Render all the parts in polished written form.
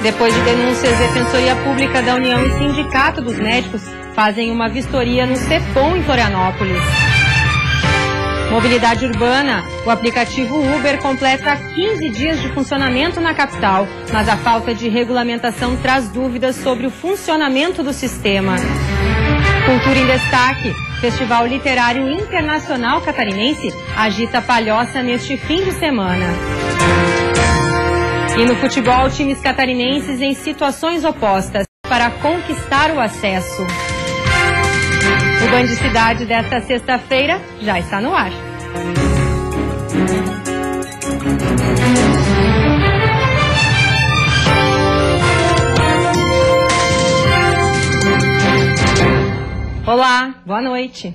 Depois de denúncias, Defensoria Pública da União e Sindicato dos Médicos fazem uma vistoria no CEPOM, em Florianópolis. Mobilidade urbana. O aplicativo Uber completa 15 dias de funcionamento na capital, mas a falta de regulamentação traz dúvidas sobre o funcionamento do sistema. Cultura em destaque. Festival Literário Internacional Catarinense agita Palhoça neste fim de semana. E no futebol, times catarinenses em situações opostas para conquistar o acesso. O Band Cidade desta sexta-feira já está no ar. Olá, boa noite.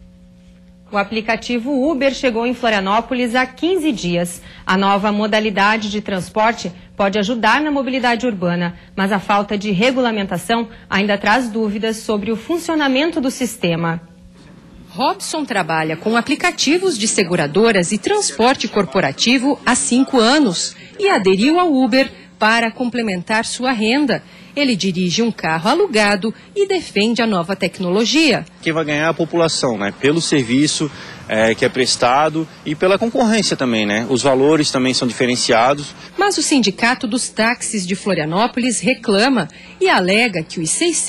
O aplicativo Uber chegou em Florianópolis há 15 dias. A nova modalidade de transporte pode ajudar na mobilidade urbana, mas a falta de regulamentação ainda traz dúvidas sobre o funcionamento do sistema. Robson trabalha com aplicativos de seguradoras e transporte corporativo há 5 anos e aderiu ao Uber para complementar sua renda. Ele dirige um carro alugado e defende a nova tecnologia. Quem vai ganhar é a população, né? Pelo serviço que é prestado e pela concorrência também, né? Os valores também são diferenciados. Mas o Sindicato dos Táxis de Florianópolis reclama e alega que os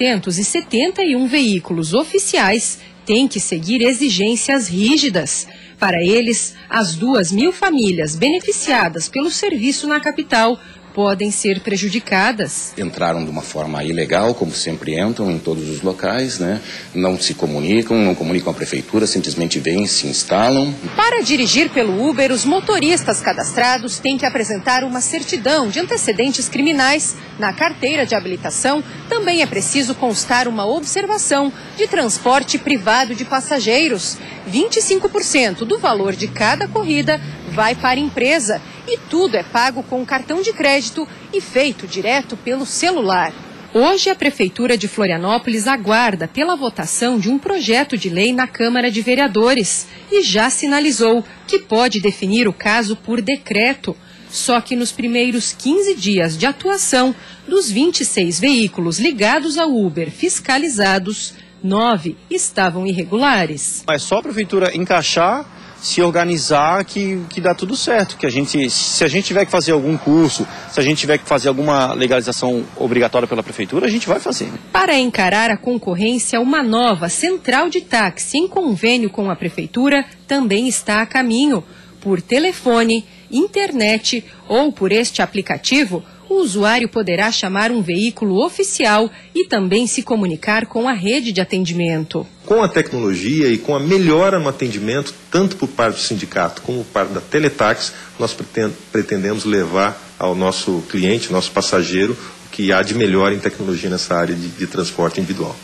671 veículos oficiais têm que seguir exigências rígidas. Para eles, as 2.000 famílias beneficiadas pelo serviço na capital podem ser prejudicadas. Entraram de uma forma ilegal, como sempre entram em todos os locais, né? Não se comunicam, não comunicam a prefeitura, simplesmente vêm e se instalam. Para dirigir pelo Uber, os motoristas cadastrados têm que apresentar uma certidão de antecedentes criminais. Na carteira de habilitação, também é preciso constar uma observação de transporte privado de passageiros. 25% do valor de cada corrida vai para a empresa e tudo é pago com cartão de crédito e feito direto pelo celular. Hoje, a Prefeitura de Florianópolis aguarda pela votação de um projeto de lei na Câmara de Vereadores e já sinalizou que pode definir o caso por decreto. Só que nos primeiros 15 dias de atuação, dos 26 veículos ligados ao Uber fiscalizados, 9 estavam irregulares. É só a Prefeitura encaixar, se organizar que dá tudo certo. Se a gente tiver que fazer algum curso, se a gente tiver que fazer alguma legalização obrigatória pela Prefeitura, a gente vai fazer. Para encarar a concorrência, uma nova central de táxi em convênio com a Prefeitura também está a caminho. Por telefone, internet ou por este aplicativo, o usuário poderá chamar um veículo oficial e também se comunicar com a rede de atendimento. Com a tecnologia e com a melhora no atendimento, tanto por parte do sindicato como por parte da Teletax, nós pretendemos levar ao nosso cliente, nosso passageiro, o que há de melhor em tecnologia nessa área de transporte individual.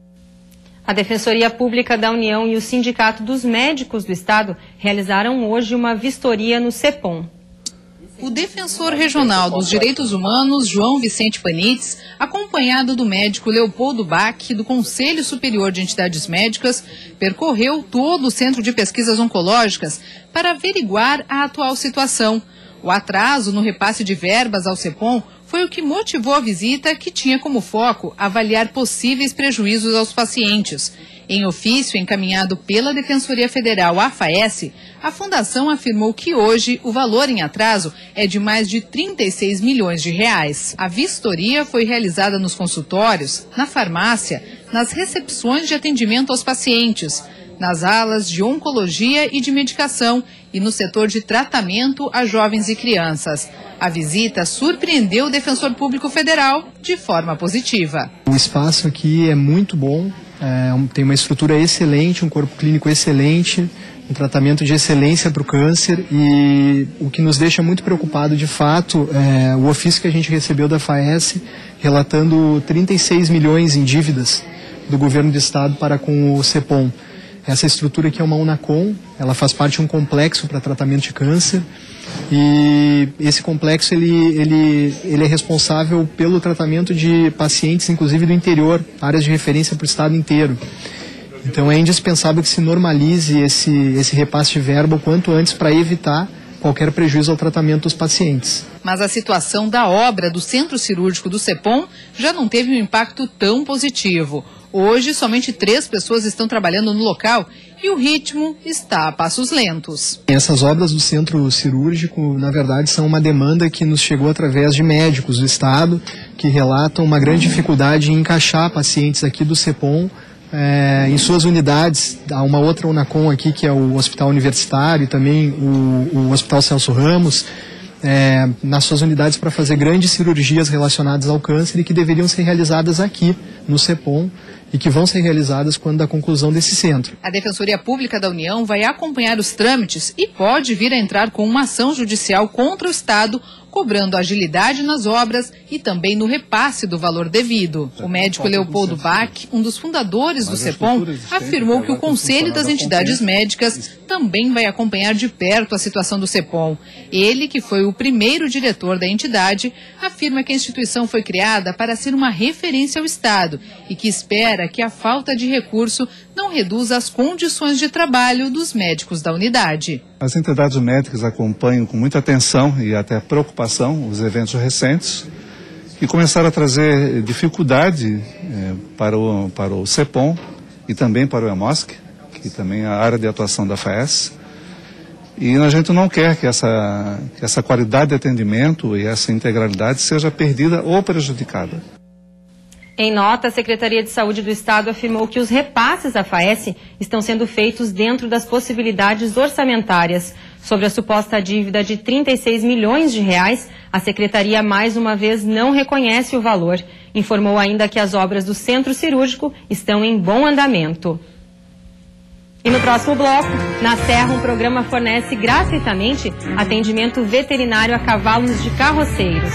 A Defensoria Pública da União e o Sindicato dos Médicos do Estado realizaram hoje uma vistoria no CEPOM. O defensor regional dos direitos humanos, João Vicente Panites, acompanhado do médico Leopoldo Bach, do Conselho Superior de Entidades Médicas, percorreu todo o Centro de Pesquisas Oncológicas para averiguar a atual situação. O atraso no repasse de verbas ao CEPOM foi o que motivou a visita, que tinha como foco avaliar possíveis prejuízos aos pacientes. Em ofício encaminhado pela Defensoria Federal à FAES, a Fundação afirmou que hoje o valor em atraso é de mais de 36 milhões de reais. A vistoria foi realizada nos consultórios, na farmácia, nas recepções de atendimento aos pacientes, nas alas de oncologia e de medicação e no setor de tratamento a jovens e crianças. A visita surpreendeu o Defensor Público Federal de forma positiva. O espaço aqui é muito bom, tem uma estrutura excelente, um corpo clínico excelente, um tratamento de excelência para o câncer, e o que nos deixa muito preocupado de fato é o ofício que a gente recebeu da FAES relatando 36 milhões em dívidas do governo do estado para com o CEPOM. Essa estrutura aqui é uma Unacom, ela faz parte de um complexo para tratamento de câncer, e esse complexo ele é responsável pelo tratamento de pacientes, inclusive do interior, áreas de referência para o estado inteiro. Então é indispensável que se normalize esse repasse de verba o quanto antes para evitar qualquer prejuízo ao tratamento dos pacientes. Mas a situação da obra do Centro Cirúrgico do CEPOM já não teve um impacto tão positivo. Hoje, somente 3 pessoas estão trabalhando no local e o ritmo está a passos lentos. Essas obras do centro cirúrgico, na verdade, são uma demanda que nos chegou através de médicos do Estado, que relatam uma grande dificuldade em encaixar pacientes aqui do CEPOM em suas unidades. Há uma outra Unacom aqui, que é o Hospital Universitário, e também o Hospital Celso Ramos, nas suas unidades para fazer grandes cirurgias relacionadas ao câncer e que deveriam ser realizadas aqui no CEPOM e que vão ser realizadas quando da conclusão desse centro. A Defensoria Pública da União vai acompanhar os trâmites e pode vir a entrar com uma ação judicial contra o Estado, cobrando agilidade nas obras e também no repasse do valor devido. O médico Leopoldo Bach, um dos fundadores do CEPOM, afirmou que o Conselho das Entidades Médicas também vai acompanhar de perto a situação do CEPOM. Ele, que foi o primeiro diretor da entidade, afirma que a instituição foi criada para ser uma referência ao Estado e que espera que a falta de recurso não reduza as condições de trabalho dos médicos da unidade. As entidades médicas acompanham com muita atenção e até preocupação os eventos recentes que começaram a trazer dificuldade para o CEPOM e também para o EMOSC, que também é a área de atuação da FAES. E a gente não quer que essa qualidade de atendimento e essa integralidade seja perdida ou prejudicada. Em nota, a Secretaria de Saúde do Estado afirmou que os repasses à FAES estão sendo feitos dentro das possibilidades orçamentárias. Sobre a suposta dívida de 36 milhões de reais, a Secretaria mais uma vez não reconhece o valor. Informou ainda que as obras do Centro Cirúrgico estão em bom andamento. E no próximo bloco, na Serra, um programa fornece gratuitamente atendimento veterinário a cavalos de carroceiros.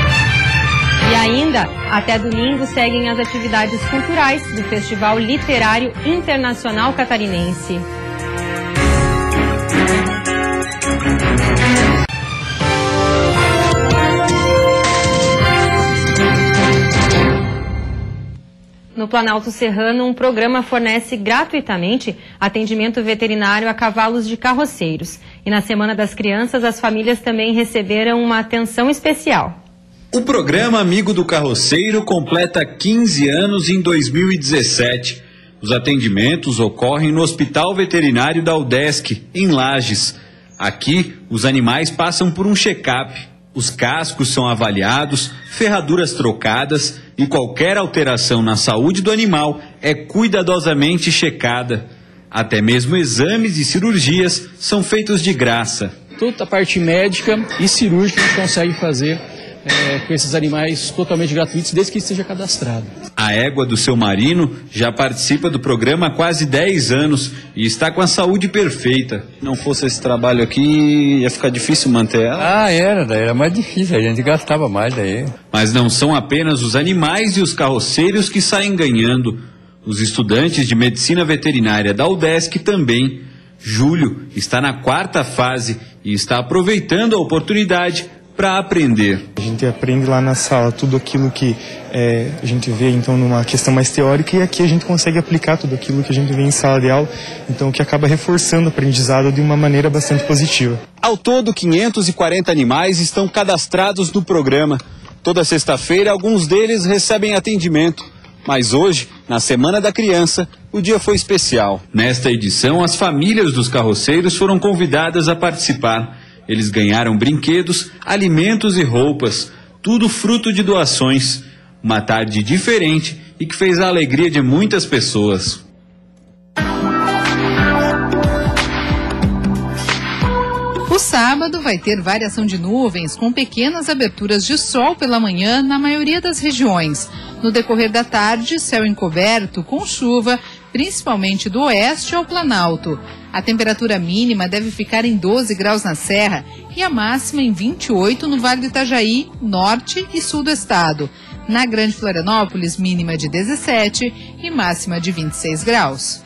E ainda, até domingo, seguem as atividades culturais do Festival Literário Internacional Catarinense. No Planalto Serrano, um programa fornece gratuitamente atendimento veterinário a cavalos de carroceiros. E na Semana das Crianças, as famílias também receberam uma atenção especial. O programa Amigo do Carroceiro completa 15 anos em 2017. Os atendimentos ocorrem no Hospital Veterinário da UDESC, em Lages. Aqui, os animais passam por um check-up. Os cascos são avaliados, ferraduras trocadas e qualquer alteração na saúde do animal é cuidadosamente checada. Até mesmo exames e cirurgias são feitos de graça. Toda a parte médica e cirúrgica a gente consegue fazer com esses animais totalmente gratuitos, desde que esteja cadastrado. A égua do seu Marino já participa do programa há quase 10 anos e está com a saúde perfeita. Não fosse esse trabalho aqui, ia ficar difícil manter ela? Era mais difícil, a gente gastava mais daí. Mas não são apenas os animais e os carroceiros que saem ganhando. Os estudantes de medicina veterinária da UDESC também. Júlio está na 4ª fase e está aproveitando a oportunidade para aprender. A gente aprende lá na sala tudo aquilo que a gente vê então numa questão mais teórica, e aqui a gente consegue aplicar tudo aquilo que a gente vê em sala de aula, então que acaba reforçando o aprendizado de uma maneira bastante positiva. Ao todo, 540 animais estão cadastrados no programa. Toda sexta-feira, alguns deles recebem atendimento. Mas hoje, na Semana da Criança, o dia foi especial. Nesta edição, as famílias dos carroceiros foram convidadas a participar. Eles ganharam brinquedos, alimentos e roupas, tudo fruto de doações. Uma tarde diferente e que fez a alegria de muitas pessoas. O sábado vai ter variação de nuvens com pequenas aberturas de sol pela manhã na maioria das regiões. No decorrer da tarde, céu encoberto com chuva, principalmente do oeste ao Planalto. A temperatura mínima deve ficar em 12 graus na Serra e a máxima em 28 no Vale do Itajaí, norte e sul do estado. Na Grande Florianópolis, mínima de 17 e máxima de 26 graus.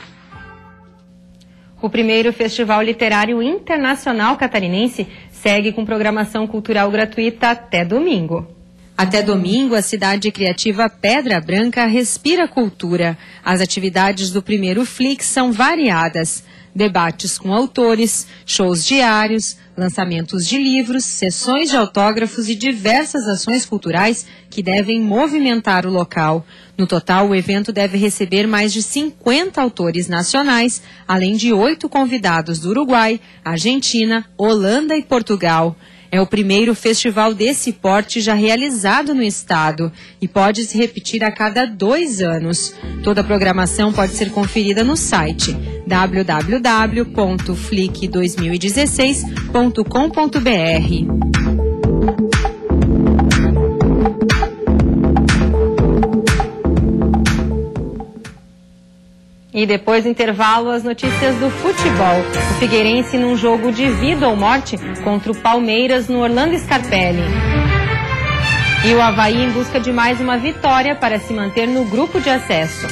O primeiro Festival Literário Internacional Catarinense segue com programação cultural gratuita até domingo. Até domingo, a cidade criativa Pedra Branca respira cultura. As atividades do primeiro Flix são variadas. debates com autores, shows diários, lançamentos de livros, sessões de autógrafos e diversas ações culturais que devem movimentar o local. No total, o evento deve receber mais de 50 autores nacionais, além de 8 convidados do Uruguai, Argentina, Holanda e Portugal. É o primeiro festival desse porte já realizado no estado e pode se repetir a cada 2 anos. Toda a programação pode ser conferida no site www.flic2016.com.br. E depois do intervalo, as notícias do futebol. O Figueirense num jogo de vida ou morte contra o Palmeiras no Orlando Scarpelli. E o Avaí em busca de mais uma vitória para se manter no grupo de acesso.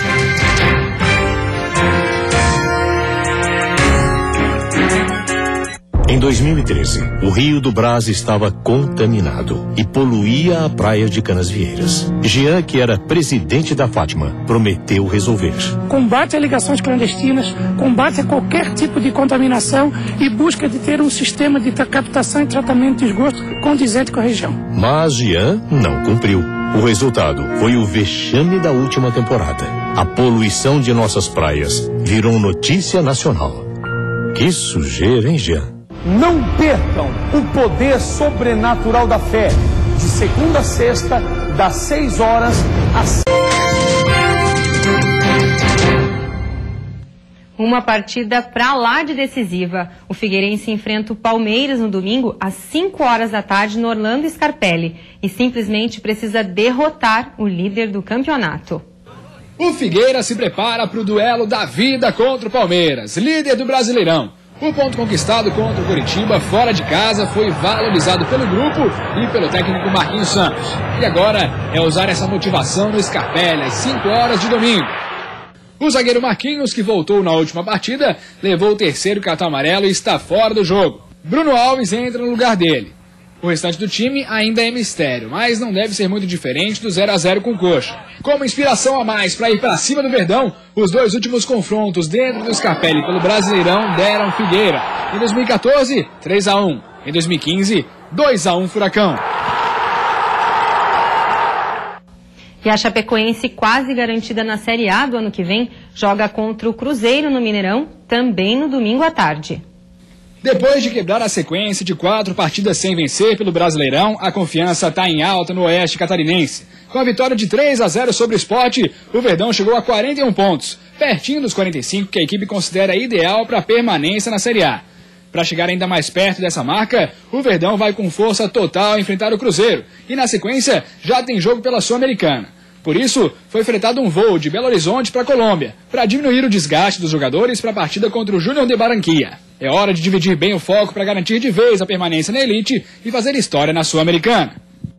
Em 2013, o Rio do Brás estava contaminado e poluía a praia de Canasvieiras. Jean, que era presidente da Fátima, prometeu resolver. Combate a ligações clandestinas, combate a qualquer tipo de contaminação e busca de ter um sistema de captação e tratamento de esgoto condizente com a região. Mas Jean não cumpriu. O resultado foi o vexame da última temporada. A poluição de nossas praias virou notícia nacional. Que sujeira, hein, Jean? Não percam o poder sobrenatural da fé, de segunda a sexta, das 6 horas às... Uma partida pra lá de decisiva. O Figueirense enfrenta o Palmeiras no domingo às 5 horas da tarde no Orlando Scarpelli e simplesmente precisa derrotar o líder do campeonato. O Figueira se prepara para o duelo da vida contra o Palmeiras, líder do Brasileirão. O ponto conquistado contra o Coritiba fora de casa foi valorizado pelo grupo e pelo técnico Marquinhos Santos. E agora é usar essa motivação no Scarpelli às 5 horas de domingo. O zagueiro Marquinhos, que voltou na última partida, levou o terceiro cartão amarelo e está fora do jogo. Bruno Alves entra no lugar dele. O restante do time ainda é mistério, mas não deve ser muito diferente do 0-0 com o Coxa. Como inspiração a mais para ir para cima do Verdão, os 2 últimos confrontos dentro do Scarpelli pelo Brasileirão deram Figueira. Em 2014, 3-1. Em 2015, 2-1 Furacão. E a Chapecoense, quase garantida na Série A do ano que vem, joga contra o Cruzeiro no Mineirão, também no domingo à tarde. Depois de quebrar a sequência de 4 partidas sem vencer pelo Brasileirão, a confiança está em alta no Oeste Catarinense. Com a vitória de 3-0 sobre o Sport, o Verdão chegou a 41 pontos, pertinho dos 45 que a equipe considera ideal para a permanência na Série A. Para chegar ainda mais perto dessa marca, o Verdão vai com força total enfrentar o Cruzeiro e, na sequência, já tem jogo pela Sul-Americana. Por isso, foi fretado um voo de Belo Horizonte para a Colômbia, para diminuir o desgaste dos jogadores para a partida contra o Júnior de Barranquilla. É hora de dividir bem o foco para garantir de vez a permanência na elite e fazer história na Sul-Americana.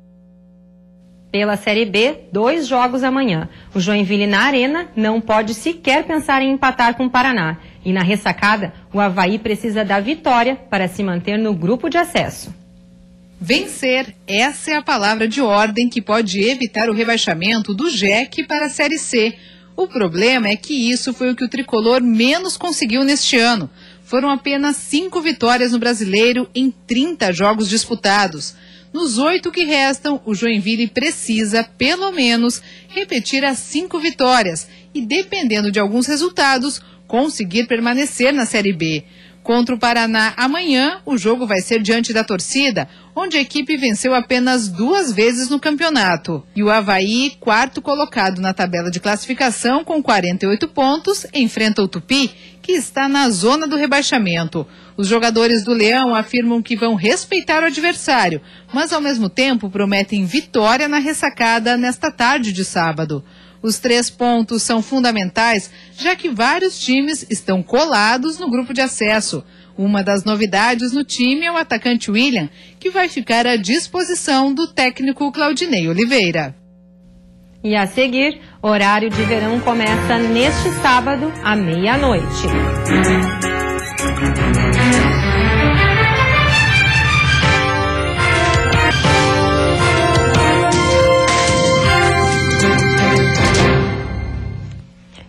Pela Série B, 2 jogos amanhã. O Joinville na Arena não pode sequer pensar em empatar com o Paraná. E na ressacada, o Avaí precisa da vitória para se manter no grupo de acesso. Vencer, essa é a palavra de ordem que pode evitar o rebaixamento do JEC para a Série C. O problema é que isso foi o que o tricolor menos conseguiu neste ano. Foram apenas 5 vitórias no Brasileiro em 30 jogos disputados. Nos 8 que restam, o Joinville precisa, pelo menos, repetir as 5 vitórias e, dependendo de alguns resultados, conseguir permanecer na Série B. Contra o Paraná amanhã, o jogo vai ser diante da torcida, onde a equipe venceu apenas 2 vezes no campeonato. E o Avaí, 4º colocado na tabela de classificação com 48 pontos, enfrenta o Tupi, que está na zona do rebaixamento. Os jogadores do Leão afirmam que vão respeitar o adversário, mas ao mesmo tempo prometem vitória na ressacada nesta tarde de sábado. Os 3 pontos são fundamentais, já que vários times estão colados no grupo de acesso. Uma das novidades no time é o atacante William, que vai ficar à disposição do técnico Claudinei Oliveira. E a seguir, horário de verão começa neste sábado, à meia-noite.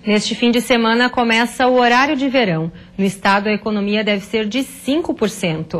Neste fim de semana começa o horário de verão. No estado, a economia deve ser de 5%.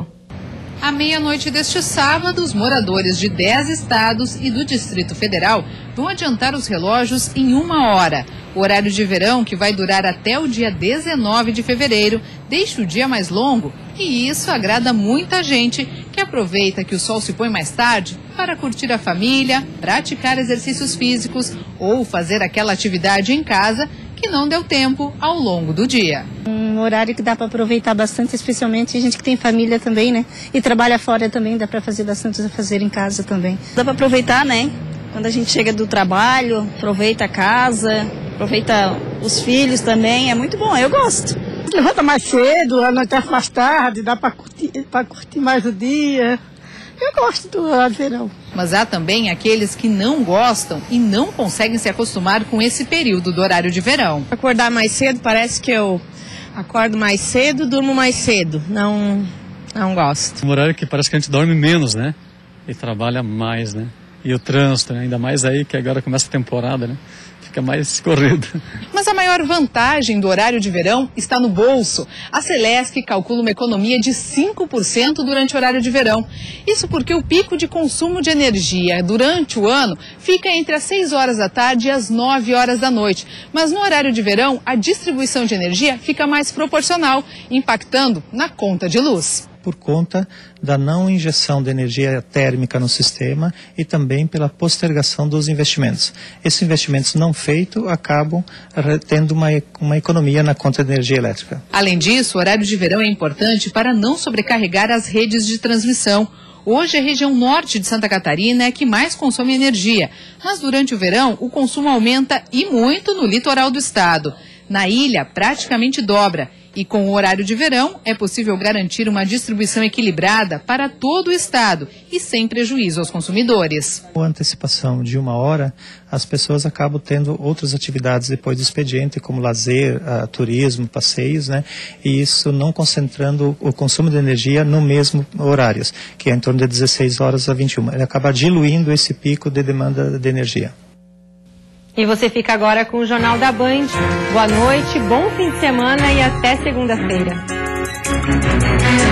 À meia-noite deste sábado, os moradores de 10 estados e do Distrito Federal vão adiantar os relógios em 1 hora. O horário de verão, que vai durar até o dia 19 de fevereiro, deixa o dia mais longo e isso agrada muita gente que aproveita que o sol se põe mais tarde para curtir a família, praticar exercícios físicos ou fazer aquela atividade em casa que não deu tempo ao longo do dia. Um horário que dá para aproveitar bastante, especialmente a gente que tem família também, né? E trabalha fora também, dá para fazer bastante a fazer em casa também. Dá para aproveitar, né? Quando a gente chega do trabalho, aproveita a casa, aproveita os filhos também, é muito bom, eu gosto. Levanta mais cedo, anoitece mais tarde, dá para curtir mais o dia. Eu gosto do verão. Mas há também aqueles que não gostam e não conseguem se acostumar com esse período do horário de verão. Acordar mais cedo, parece que eu acordo mais cedo, durmo mais cedo. Não gosto. Um horário que parece que a gente dorme menos, né? E trabalha mais, né? E o trânsito, né? Ainda mais aí que agora começa a temporada, né? Fica mais corrido. Mas a maior vantagem do horário de verão está no bolso. A Celesc calcula uma economia de 5% durante o horário de verão. Isso porque o pico de consumo de energia durante o ano fica entre as 6 horas da tarde e as 9 horas da noite. Mas no horário de verão, a distribuição de energia fica mais proporcional, impactando na conta de luz. Por conta da não injeção de energia térmica no sistema e também pela postergação dos investimentos. Esses investimentos não feitos acabam tendo uma economia na conta de energia elétrica. Além disso, o horário de verão é importante para não sobrecarregar as redes de transmissão. Hoje, a região norte de Santa Catarina é a que mais consome energia, mas durante o verão o consumo aumenta e muito no litoral do estado. Na ilha, praticamente dobra. E com o horário de verão, é possível garantir uma distribuição equilibrada para todo o estado e sem prejuízo aos consumidores. Com a antecipação de 1 hora, as pessoas acabam tendo outras atividades depois do expediente, como lazer, turismo, passeios, né? E isso não concentrando o consumo de energia no mesmo horário, que é em torno de 16 horas a 21. Ele acaba diluindo esse pico de demanda de energia. E você fica agora com o Jornal da Band. Boa noite, bom fim de semana e até segunda-feira.